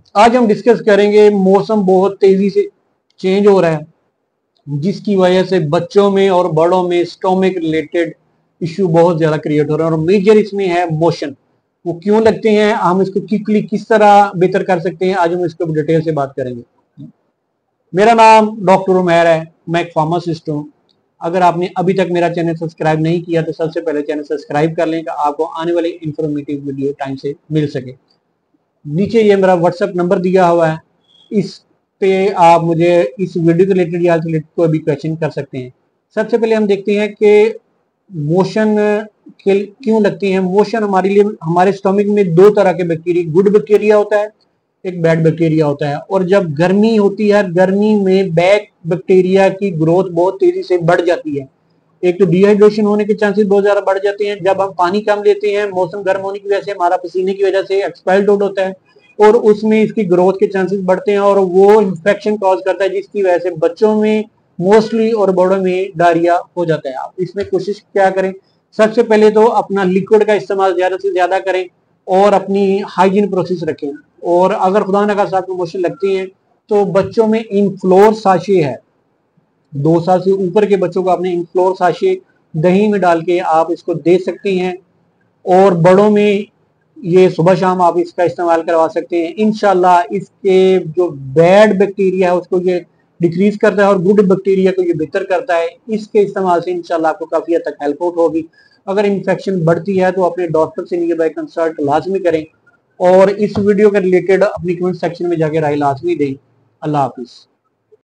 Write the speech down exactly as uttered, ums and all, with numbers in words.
आज हम डिस्कस करेंगे, मौसम बहुत तेजी से चेंज हो रहा है जिसकी वजह से बच्चों में और बड़ों में स्टोमिक रिलेटेड इश्यू बहुत ज्यादा क्रिएट हो रहा है और मेजर इसमें है मोशन। वो क्यों लगते हैं, हम इसको क्विकली किस तरह बेहतर कर सकते हैं, आज हम इसको डिटेल से बात करेंगे। मेरा नाम डॉक्टर उमैर है, मैं एक फार्मासिस्ट हूँ। अगर आपने अभी तक मेरा चैनल सब्सक्राइब नहीं किया तो सबसे पहले चैनल सब्सक्राइब कर लें, आपको आने वाली इंफॉर्मेटिव वीडियो टाइम से मिल सके। नीचे ये मेरा व्हाट्सएप नंबर दिया हुआ है, इस पे आप मुझे इस वीडियो के रिलेटेड या रिलेटेड कोई भी क्वेश्चन कर सकते हैं। सबसे पहले हम देखते हैं कि मोशन के क्यों लगती हैं। मोशन हमारे लिए, हमारे स्टोमिक में दो तरह के बैक्टीरिया, गुड बैक्टीरिया होता है, एक बैड बैक्टीरिया होता है। और जब गर्मी होती है, गर्मी में बैड बैक्टीरिया की ग्रोथ बहुत तेजी से बढ़ जाती है। एक तो डिहाइड्रेशन होने के चांसेस बहुत ज्यादा बढ़ जाते हैं। जब हम पानी कम लेते हैं, मौसम गर्म होने की वजह से हमारा पसीने की वजह से एक्सपेल्ड आउट होता है और उसमें इसकी ग्रोथ के चांसेस बढ़ते हैं और वो इंफेक्शन कॉज करता है, जिसकी वजह से बच्चों में मोस्टली और बड़ों में डायरिया हो जाता है। आप इसमें कोशिश क्या करें, सबसे पहले तो अपना लिक्विड का इस्तेमाल ज्यादा से ज्यादा करें और अपनी हाइजीन प्रोसेस रखें। और अगर खुदा न खास्ता आपको मोशन लगती है तो बच्चों में इनफ्लोर साशे है, दो साल से ऊपर के बच्चों को आपने इनफ्लोर साशे दही में डाल के आप इसको दे सकती हैं। और बड़ों में ये सुबह शाम आप इसका इस्तेमाल करवा सकते हैं। इंशाल्लाह इसके जो बैड बैक्टीरिया है उसको ये डिक्रीज करता है और गुड बैक्टीरिया को ये बेहतर करता है। इसके इस्तेमाल से इंशाल्लाह आपको काफी हद तक हेल्प आउट होगी। अगर इन्फेक्शन बढ़ती है तो अपने डॉक्टर से नियर बाय कंसल्ट लाजमी करें और इस वीडियो के रिलेटेड अपनी कमेंट सेक्शन में जाके राय लाजमी दें। अल्लाह हाफिज।